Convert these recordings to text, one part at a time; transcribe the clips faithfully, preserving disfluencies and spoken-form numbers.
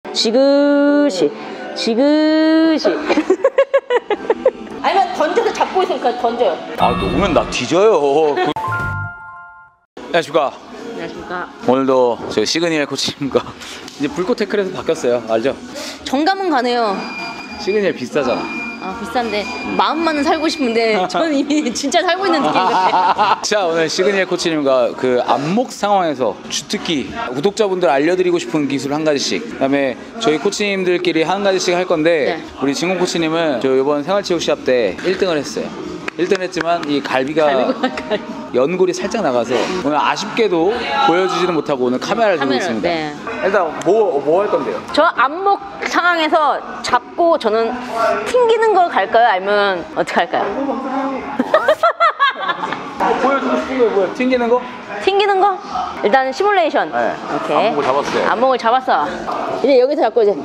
지그시 지그시. 아니면 던져서 잡고 있으니까 던져요. 아 놓으면 나 뒤져요. 안녕하십니까. 안녕하십니까. 오늘도 저희 시그니엘 코치님과 이제 불꽃 태클에서 바뀌었어요. 알죠? 정감은 가네요. 시그니엘 비싸잖아. 아 비싼데 마음만은 살고 싶은데 저는 이미 진짜 살고 있는 느낌 같아요. 자, 오늘 시그니엘 코치님과 그 안목 상황에서 주특기 구독자분들 알려드리고 싶은 기술 한 가지씩, 그다음에 저희 코치님들끼리 한 가지씩 할 건데 네. 우리 진공 코치님은 저 이번 생활체육 시합 때 일 등을 했어요. 일 등 했지만 이 갈비가 연골이 살짝 나가서 오늘 아쉽게도 보여주지는 못하고 오늘 카메라를 들고 카메라, 있습니다. 네. 일단 뭐 뭐 할 건데요? 저 안목 상황에서 잡고 저는 튕기는 걸 갈까요? 아니면 어떻게 할까요? 보여주고 싶은 거 뭐야? 튕기는 거? 튕기는 거? 일단 시뮬레이션. 네. 오케이. 안목을 잡았어요. 안목을 잡았어. 이제 여기서 잡고 이제.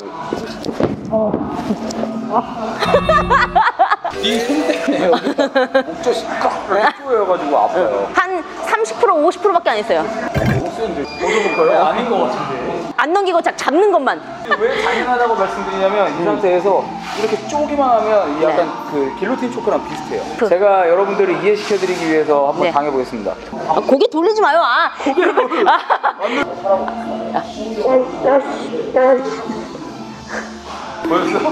이 손 때문에 목젖이 꽉 이렇게 쪼여가지고 아파요. 한 삼십 퍼센트 오십 퍼센트밖에 안 했어요. 너무 센데 넘겨볼까요? 아닌 것 같은데. 안 넘기고 자, 잡는 것만. 왜 잔인하다고 말씀드리냐면 이 상태에서 이렇게 쪼기만 하면 이 약간 네. 그 길로틴 초크랑 비슷해요. 그. 제가 여러분들을 이해시켜드리기 위해서 한번 네. 당해보겠습니다. 아, 고개 돌리지 마요. 아. 고개를 아. 보였어?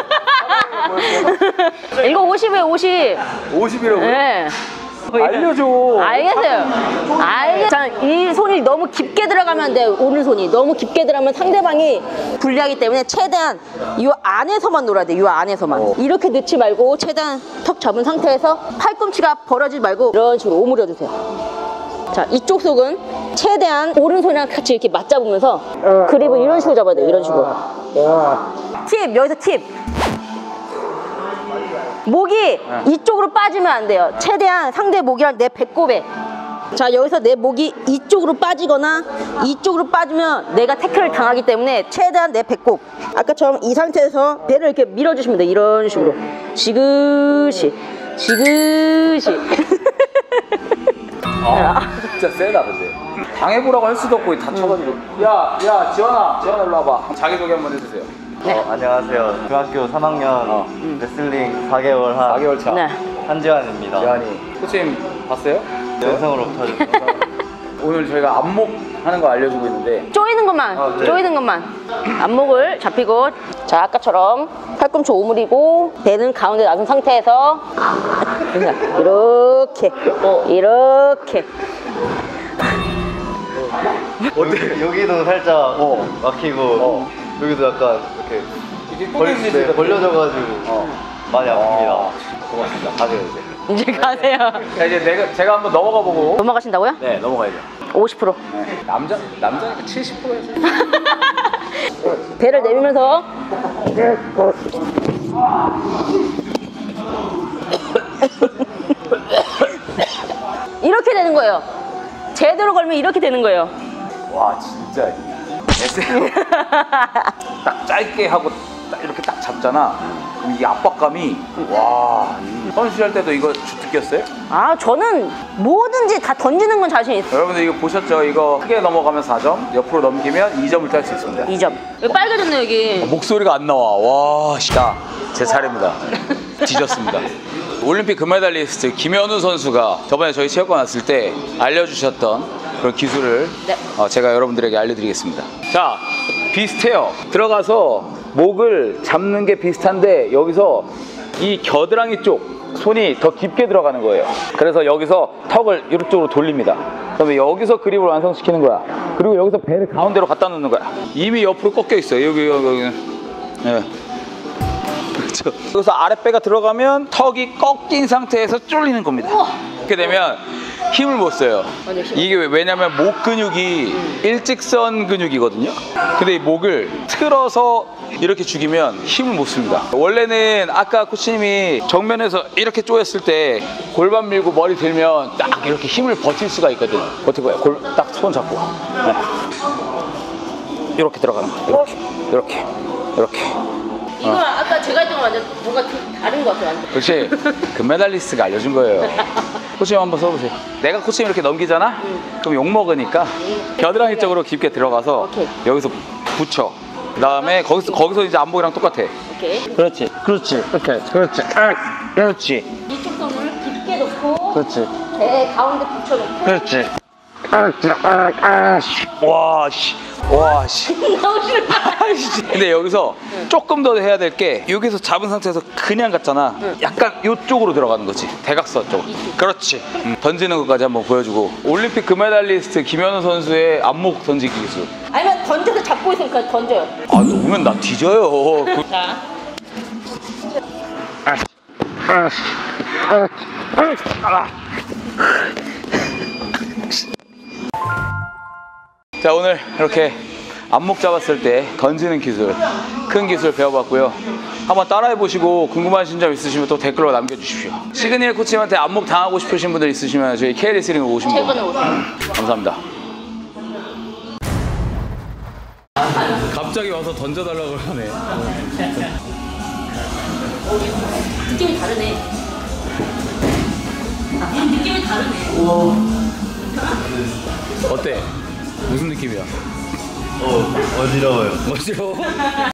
이거 오십이에요, 오십. 오십이라고요? 네. 알려줘. 알겠어요. 알겠. 자, 이 손이 너무 깊게 들어가면 안 돼요. 오른손이 너무 깊게 들어가면 상대방이 불리하기 때문에 최대한 이 안에서만 놀아야 돼. 이 안에서만. 어. 이렇게 넣지 말고 최대한 턱 잡은 상태에서 팔꿈치가 벌어지지 말고 이런 식으로 오므려 주세요. 자, 이쪽 속은 최대한 오른손이랑 같이 이렇게 맞잡으면서 그립을 이런 식으로 잡아야 돼요. 이런 식으로. 팁, 여기서 팁. 목이 네. 이쪽으로 빠지면 안 돼요. 최대한 상대 목이랑 내 배꼽에. 자, 여기서 내 목이 이쪽으로 빠지거나 이쪽으로 빠지면 내가 태클을 당하기 때문에 최대한 내 배꼽. 아까처럼 이 상태에서 배를 이렇게 밀어주시면 돼요. 이런 식으로. 지그시, 지그시. 아, 진짜 세다 근데. 당해보라고 할 수도 없고 다쳐가지고. 야, 야, 지원아, 지원아 일로 와봐. 자기소개 한번 해주세요. 네. 어, 안녕하세요. 중학교 삼 학년 어. 레슬링 사 개월 한 사 개월 차. 네. 한지환입니다. 지환이. 코치님 봤어요? 영상으로 찾았어요. 오늘 저희가 안목 하는 거 알려주고 있는데 조이는 것만, 아, 네. 조이는 것만. 앞목을 잡히고, 자, 아까처럼 팔꿈치 오므리고, 배는 가운데 놔둔 상태에서, 이렇게, 이렇게. 여기, 여기도 살짝 어. 막히고 어. 여기도 약간 이렇게 이게 벌, 네, 벌려져가지고 어. 많이 아픕니다. 어. 고맙습니다. 가세요 이제. 이제 가세요. 자, 이제 내가 제가 한번 넘어가 보고. 넘어가신다고요? 네, 넘어가야죠. 오십 퍼센트. 네. 남자 남자니까 칠십 퍼센트 해서. 배를 내밀면서. 이렇게 되는 거예요. 제대로 걸면 이렇게 되는 거예요. 와, 진짜. 에스에프. 딱 짧게 하고 딱 이렇게 딱 잡잖아. 그럼 이 압박감이 와. 선수 할 때도 이거 주특기였어요? 아, 저는 뭐든지 다 던지는 건 자신 있어요. 여러분들 이거 보셨죠? 이거 크게 넘어가면 사 점, 옆으로 넘기면 이 점을 딸 수 있습니다. 이 점. 여기 빨개졌네, 여기. 목소리가 안 나와. 와, 자, 제 차례입니다. 뒤졌습니다. 올림픽 금메달리스트 김현우 선수가 저번에 저희 체육관 왔을 때 알려주셨던 그런 기술을 네. 어, 제가 여러분들에게 알려드리겠습니다. 자, 비슷해요. 들어가서 목을 잡는 게 비슷한데 여기서 이 겨드랑이 쪽 손이 더 깊게 들어가는 거예요. 그래서 여기서 턱을 이쪽으로 돌립니다. 그다음에 여기서 그립을 완성시키는 거야. 그리고 여기서 배를 가운데로 갖다 놓는 거야. 이미 옆으로 꺾여 있어요. 여기 여기 여기. 네. 그렇죠. 여기서 아랫배가 들어가면 턱이 꺾인 상태에서 쫄리는 겁니다. 이렇게 되면 힘을 못 써요. 이게 왜냐면 목 근육이 일직선 근육이거든요. 근데 이 목을 틀어서 이렇게 죽이면 힘을 못 씁니다. 원래는 아까 코치님이 정면에서 이렇게 쪼였을 때 골반 밀고 머리 들면 딱 이렇게 힘을 버틸 수가 있거든요. 버티고요. 딱 손 잡고. 네. 이렇게 들어가는 거예요. 이렇게. 이렇게. 이렇게. 이거 아까 제가 했던 거 완전 뭔가 다른 거 같아요, 완전. 그렇지. 금메달리스트가 알려준 거예요. 코치님 한번 써보세요. 내가 코치님 이렇게 넘기잖아? 그럼 욕먹으니까 겨드랑이 쪽으로 깊게 들어가서 오케이. 여기서 붙여. 그 다음에 거기서 거기서 이제 안목이랑 똑같아. 오케이. 그렇지, 그렇지, 이렇게, 그렇지, 아, 그렇지, 이쪽 손을 깊게 놓고 그렇지, 배 가운데 붙여놓고. 그렇지. 아, 아, 아, 씨. 와, 씨, 와, 씨. 나오시는 거 아이씨. 근데 여기서 조금 더 해야 될 게 여기서 잡은 상태에서 그냥 갔잖아. 약간 이쪽으로 들어가는 거지. 대각선 쪽. 그렇지. 음, 던지는 것까지 한번 보여주고. 올림픽 금메달리스트 김현우 선수의 안목 던지기 기술. 아니면 던져서 잡고 있으니까 던져요. 아, 놓으면 나 뒤져요. 그- 자. 자, 오늘 이렇게 안목 잡았을 때 던지는 기술, 큰 기술 배워봤고요. 한번 따라해보시고 궁금하신 점 있으시면 또 댓글로 남겨주십시오. 시그니엘 코치님한테 안목 당하고 싶으신 분들 있으시면 저희 케이리스링을 오시면 최근에 오세요. 감사합니다. 갑자기 와서 던져달라고 하네. 느낌이 다르네. 느낌이 다르네. 어때? 무슨 느낌이야? 어, 어지러워요. 멋지러?